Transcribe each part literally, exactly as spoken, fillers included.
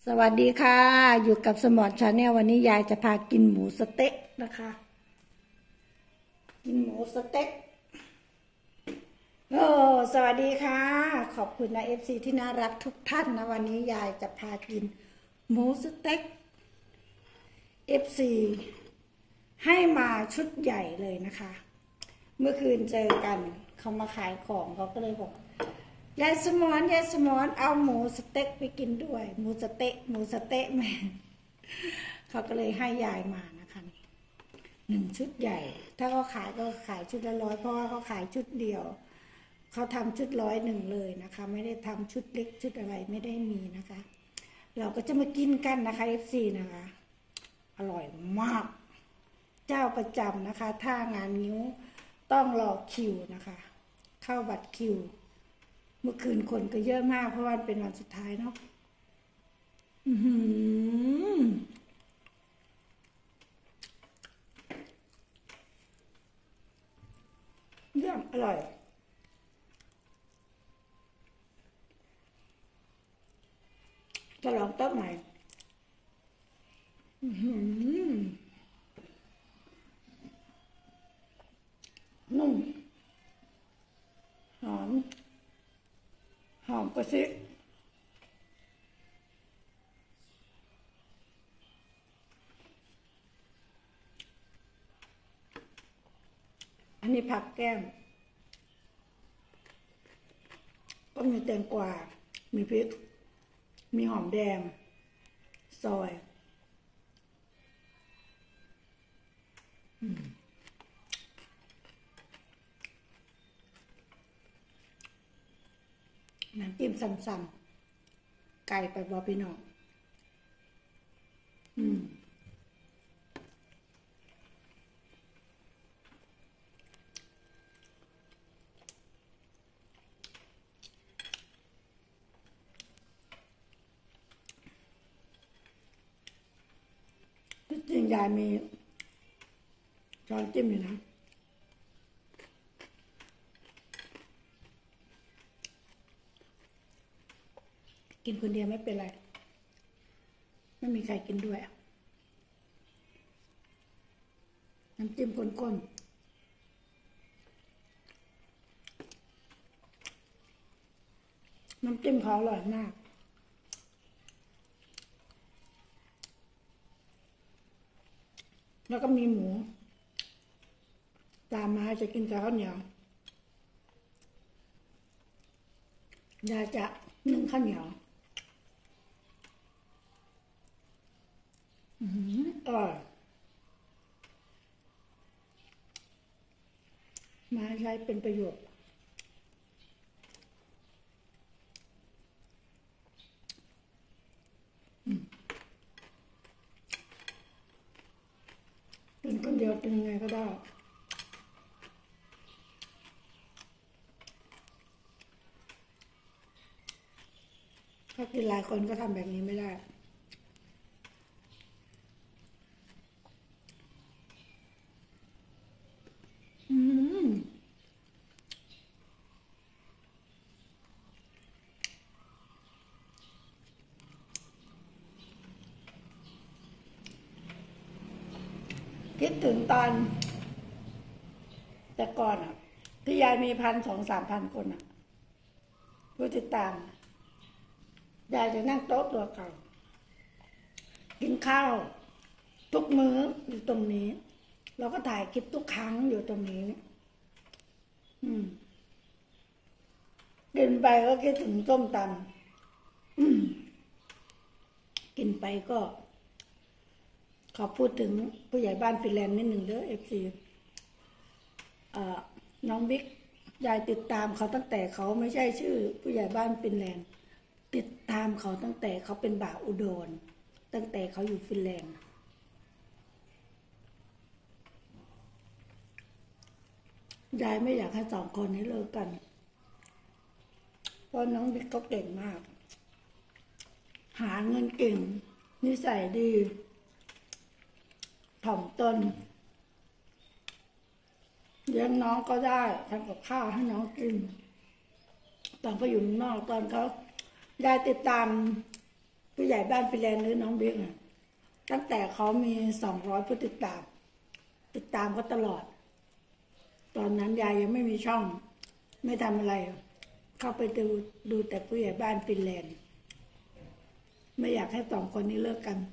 สวัสดีค่ะอยู่กับสมอร์ทชาแนลวันนี้ยายจะพากินหมูสเต๊ะนะคะกินหมูสเต๊ะโอ้สวัสดีค่ะขอบคุณนะเอฟซีที่น่ารักทุกท่านนะวันนี้ยายจะพากินหมูสเต๊ะเอฟซีให้มาชุดใหญ่เลยนะคะเมื่อคืนเจอกันเขามาขายของเขาก็เลยบอกยายสมอนยายสมอนเอาหมูสเต็กไปกินด้วยหมูสเต๊ะหมูสเต๊ะแม่เขาก็เลยให้ยายมานะคะหนึ่งชุดใหญ่ถ้าเขาขายก็ขายชุดละร้อยเพราะว่าเขาขายชุดเดียวเขาทำชุดร้อยหนึ่งเลยนะคะไม่ได้ทำชุดเล็กชุดอะไรไม่ได้มีนะคะเราก็จะมากินกันนะคะเอฟซีนะคะอร่อยมากเจ้าประจำนะคะถ้างานนิ้วต้องรอคิวนะคะเข้าบัตรคิวเมื่อคืนคนก็เยอะมากเพราะว่าเป็นวันสุดท้ายเนาะอือหือเยี่ยมอร่อยจะลองโต๊ะใหม่อือหือนุ่มหอมหอมกระซิอันนี้ผักแก้มก็มีแตงกวามีพริกมีหอมแดงซอยน้ำจิ้มซ้ำๆไก่ไปบอพี่น้องอืมที่จริงยายมีช้อนจิ้มอยู่นะกินคนเดียวไม่เป็นไรไม่มีใครกินด้วยน้ำจิ้มข้นๆน้ำจิ้มเขาอร่อยมากแล้วก็มีหมูตามมาจะกินกับข้าวเหนียวยายจะนึ่งข้าวเหนียวอืมอร่อยมาใช้เป็นประโยชน์กินคนเดียวกินยังไงก็ได้ถ้ากินหลายคนก็ทำแบบนี้ไม่ได้อืมคิดถึงตอนแต่ก่อนอ่ะที่ยายมีพันสองสามพันคนอ่ะผู้ติดตามยายจะนั่งโต๊ะตัวเก่ากินข้าวทุกมื้ออยู่ตรงนี้เราก็ถ่ายคลิปทุกครั้งอยู่ตรงนี้อืมกินไปก็คิดถึงส้มตำอืมกินไปก็ขอพูดถึงผู้ใหญ่บ้านฟินแลนด์นิดหนึ่งเด้อเอฟซีน้องบิ๊กยายติดตามเขาตั้งแต่เขาไม่ใช่ชื่อผู้ใหญ่บ้านฟินแลนด์ติดตามเขาตั้งแต่เขาเป็นบ่าวอุดรตั้งแต่เขาอยู่ฟินแลนด์ยายไม่อยากให้สองคนนี้เลิกกันเพราะน้องบิ๊กเขาเก่งมากหาเงินเก่งนิสัยดีถ่อมตนเลี้ยงน้องก็ได้ทำกับข้าวให้น้องกินตอนเขาอยู่นอกตอนเขายายติดตามผู้ใหญ่บ้านฟินแลนด์หรือน้องบิ๊กตั้งแต่เขามีสองร้อยผู้ติดตามติดตามเขาตลอดตอนนั้นยายยังไม่มีช่องไม่ทำอะไรเข้าไปดูดูแต่ผู้ใหญ่บ้านฟินแลนด์ไม่อยากให้สองคนนี้เลิกกัน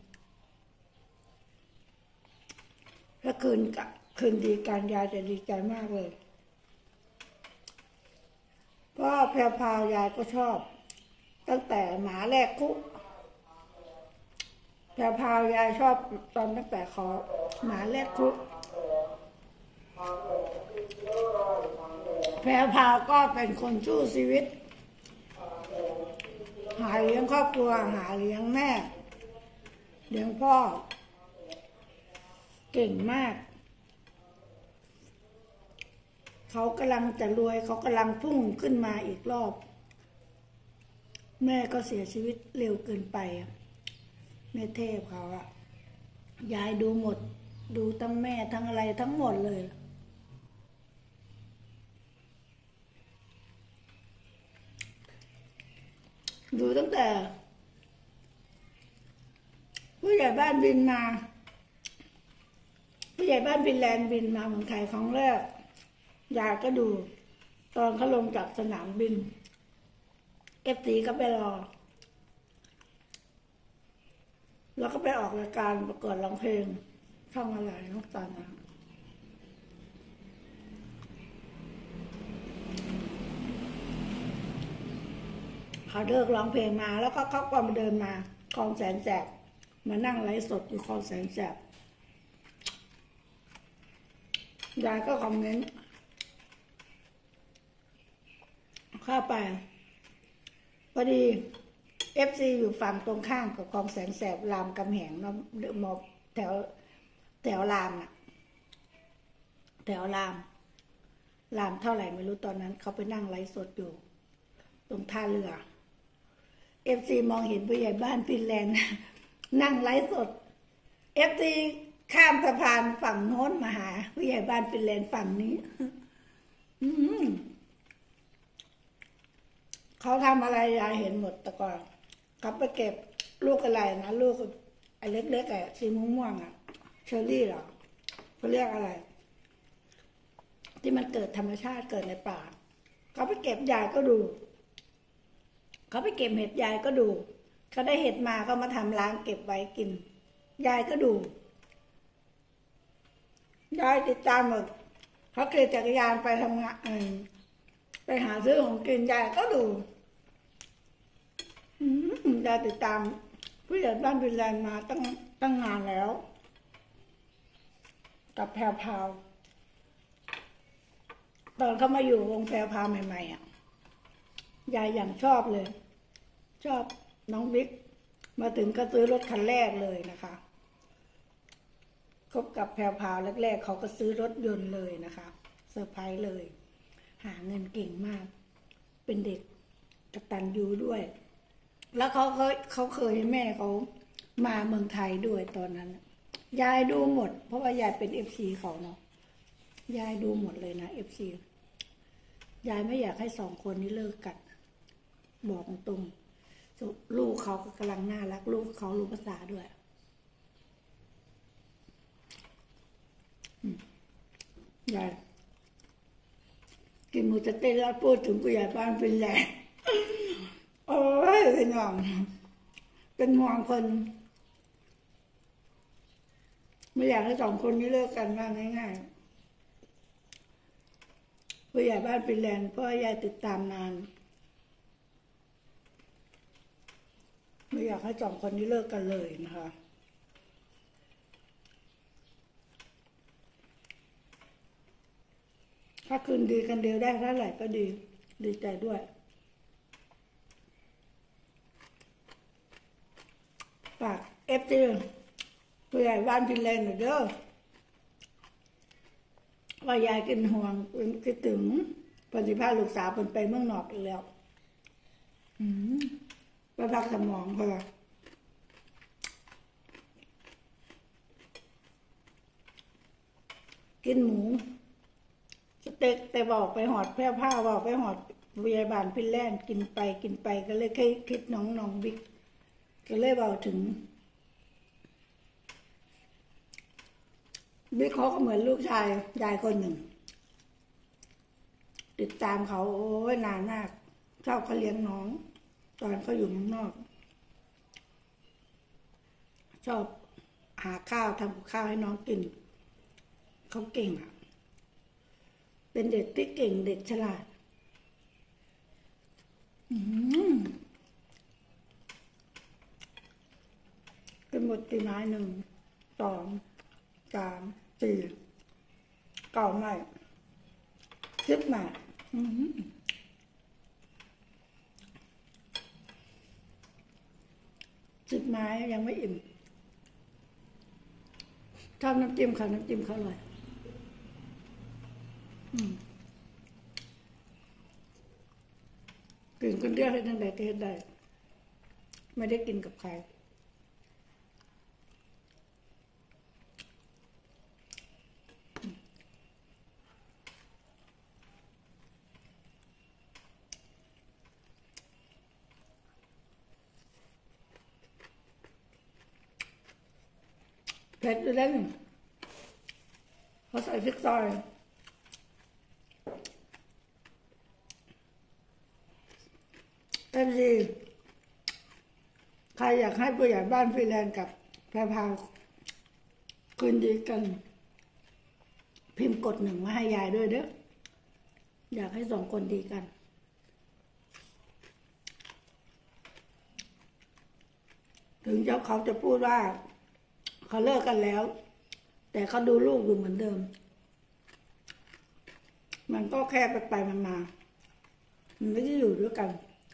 ถ้าคืนกับคืนดีกันยายจะดีใจมากเลยก็แพรพาวยายก็ชอบตั้งแต่หมาแรกคุกแพรพาวยายชอบตอนตั้งแต่เขาหมาแรกคุกแพรพาวก็เป็นคนสู้ชีวิตหาเลี้ยงครอบครัวหาเลี้ยงแม่เลี้ยงพ่อเก่งมากเขากำลังจะรวยเขากำลังพุ่งขึ้นมาอีกรอบแม่ก็เสียชีวิตเร็วเกินไปแม่เทพเขาอะยายดูหมดดูทั้งแม่ทั้งอะไรทั้งหมดเลยดูตั้งแต่ผู้ใหญ่บ้านบินมาผู้ใหญ่บ้านฟินแลนด์บินมาเมืองไทยครั้งแรกยายก็ดูตอนเขาลงจากสนามบินเอฟซีก็ไปรอแล้วก็ไปออกรายการประกวดร้องเพลงช่องอะไรน้องตอนนั้นเขาเลิกร้องเพลงมาแล้วก็เขาก็มาเดินมาคลองแสนแสบมานั่งไลฟ์สดอยู่คลองแสนแสบยายก็คอมเมนต์เข้าไปพอดีเอฟซีอยู่ฝั่งตรงข้ามกับคลองแสนแสบรามกำแหงเนาะมอแถวแถวรามน่ะแถวรามรามเท่าไหร่ไม่รู้ตอนนั้นเขาไปนั่งไลฟ์สดอยู่ตรงท่าเรือเอฟซีมองเห็นผู้ใหญ่บ้านฟินแลนด์นั่งไลฟ์สดเอฟซีข้ามสะพานฝั่งโน้นมาหาผู้ใหญ่บ้านฟินแลนด์ฝั่งนี้เขาทำอะไรยายเห็นหมดแต่ก่อนเขาไปเก็บลูกอะไรนะลูกไอ้เล็กๆไอ้สีม่วงๆอ่ะเชอร์รี่หรอเขาเรียกอะไรที่มันเกิดธรรมชาติเกิดในป่าเขาไปเก็บยายก็ดูเขาไปเก็บเห็ดยายก็ดูเขาได้เห็ดมาก็มาทำล้างเก็บไว้กินยายก็ดูยายติดตามหมดเขาขี่จักรยานไปทำงานไปหาซื้อของกินยายก็ดูยายติดตามผู้ใหญ่บ้านฟินแลนด์มาตั้งตั้งนานแล้วกับแพรพาวตอนเขามาอยู่วงแพรพาวใหม่ๆอ่ะยายอย่างชอบเลยชอบน้องบิ๊กมาถึงก็ซื้อรถคันแรกเลยนะคะคบกับแพรพาวแรกๆเขาก็ซื้อรถยนต์เลยนะคะเซอร์ไพรส์เลยหาเงินเก่งมากเป็นเด็กกตัญญูด้วยแล้วเขาเคยเขาเคยให้แม่เขามาเมืองไทยด้วยตอนนั้นยายดูหมดเพราะว่ายายเป็นเอฟซีเขาเนาะยายดูหมดเลยนะเอฟซียายไม่อยากให้สองคนนี้เลิกกันบอกตรงลูกเขาก็กำลังน่ารักลูกเขารู้ภาษาด้วยยายกินหมูสะเต๊ะแล้วพูดถึงผู้ใหญ่บ้านฟินแลนด์โอ้ยเป็นห่วงเป็นห่วงคนไม่อยากให้สองคนนี้เลิกกันว่าง่ายๆผู้ใหญ่บ้านฟินแลนด์เพราะยายติดตามนานไม่อยากให้สองคนนี้เลิกกันเลยนะคะถ้าคืนดีกันเดียวได้เท่าไหร่ก็ดีดีใจด้วยฝากเอฟซีผู้ใหญ่บ้านฟินแลนด์หน่อยเด้อว่ายายกินห่วงคิดถึงปฏิภาณลูกสาวเป็นไปเมืองนอกอีกแล้วไปพักสมองเขาละกินหมูสเต็กแต่บอกไปหอดแพร่ผ้าบอกไปหอดผู้ใหญ่บ้านฟินแลนด์กินไปกินไปก็เลยคิดน้องน้องบิ๊กก็เลยบอกถึงบิ๊กเขาก็เหมือนลูกชายยายคนหนึ่งติดตามเขาโอ้ยนานมากชอบเขาเลี้ยงน้องตอนเขาอยู่เมืองนอกชอบหาข้าวทำกับข้าวให้น้องกินเขาเก่งอ่ะเป็นเด็กที่เก่งเด็กฉลาดอืมเป็นหมดตีไม้หนึ่งสองสามสี่เก้าไม้สิบไม้สิบไม้ยังไม่อิ่มชอบน้ำจิ้มค่ะน้ำจิ้มเขาอร่อยกินคนเดียวให้ทั้งใดก็เห็นได้ไม่ได้กินกับใครเผ็ดอยู่แล้วเขาใส่พริกซอยเอ็มซีใครอยากให้ผู้ใหญ่บ้านฟรีแลนซ์กับแพรพาวคืนดีกันพิมพ์กดหนึ่งมาให้ยายด้วยเด้ออยากให้สองคนดีกันถึงเจ้าเขาจะพูดว่าเขาเลิกกันแล้วแต่เขาดูลูกอยู่เหมือนเดิมมันก็แค่ไปไปมามามันไม่ได้อยู่ด้วยกัน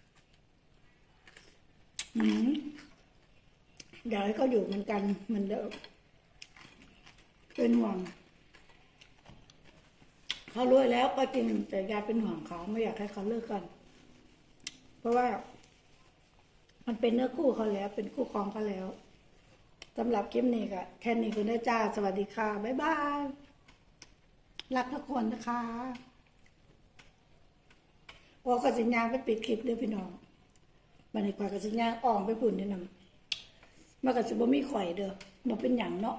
อืมอยากให้เขาอยู่เหมือนกันเหมือนเดิมเป็นห่วงเขารวยแล้วก็จริงแต่ยายเป็นห่วงเขาไม่อยากให้เขาเลิกกันเพราะว่ามันเป็นเนื้อคู่เขาแล้วเป็นคู่ครองเขาแล้วสำหรับคลิปนี้ก็แค่นี้คุณได้จ้าสวัสดีค่ะบ๊ายบายรักทุกคนนะคะโอ้กระสิญญาไปปิดคลิปด้วยพี่น้องบันนี้กว่ากระสิญญาอ่องไปปุ่นนี่นำมากระสิบ่มีข่อยเด้อบ่เป็นหยังเนาะ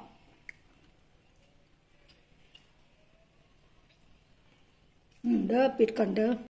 อืมเด้อปิดก่อนเด้อ